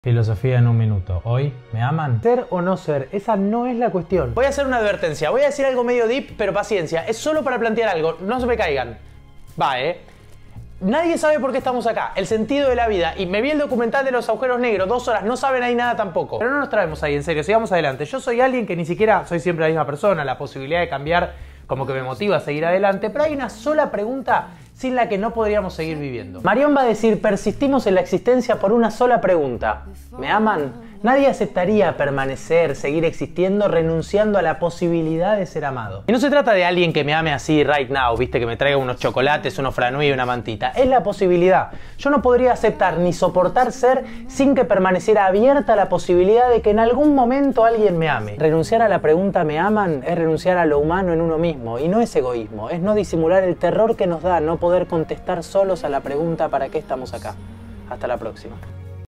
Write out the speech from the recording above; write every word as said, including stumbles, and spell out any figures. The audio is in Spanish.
Filosofía en un minuto. Hoy, ¿me aman? Ser o no ser, esa no es la cuestión. Voy a hacer una advertencia, voy a decir algo medio deep, pero paciencia, es solo para plantear algo, no se me caigan. Va, eh. Nadie sabe por qué estamos acá, el sentido de la vida. Y me vi el documental de los agujeros negros, dos horas, no saben ahí nada tampoco. Pero no nos traemos ahí, en serio, sigamos adelante. Yo soy alguien que ni siquiera soy siempre la misma persona, la posibilidad de cambiar como que me motiva a seguir adelante, pero hay una sola pregunta sin la que no podríamos seguir viviendo. Marión va a decir, persistimos en la existencia por una sola pregunta. ¿Me aman? Nadie aceptaría permanecer, seguir existiendo, renunciando a la posibilidad de ser amado. Y no se trata de alguien que me ame así right now, viste, que me traiga unos chocolates, unos franui y una mantita. Es la posibilidad. Yo no podría aceptar ni soportar ser sin que permaneciera abierta la posibilidad de que en algún momento alguien me ame. Renunciar a la pregunta ¿me aman? Es renunciar a lo humano en uno mismo. Y no es egoísmo, es no disimular el terror que nos da no poder contestar solos a la pregunta ¿para qué estamos acá? Hasta la próxima.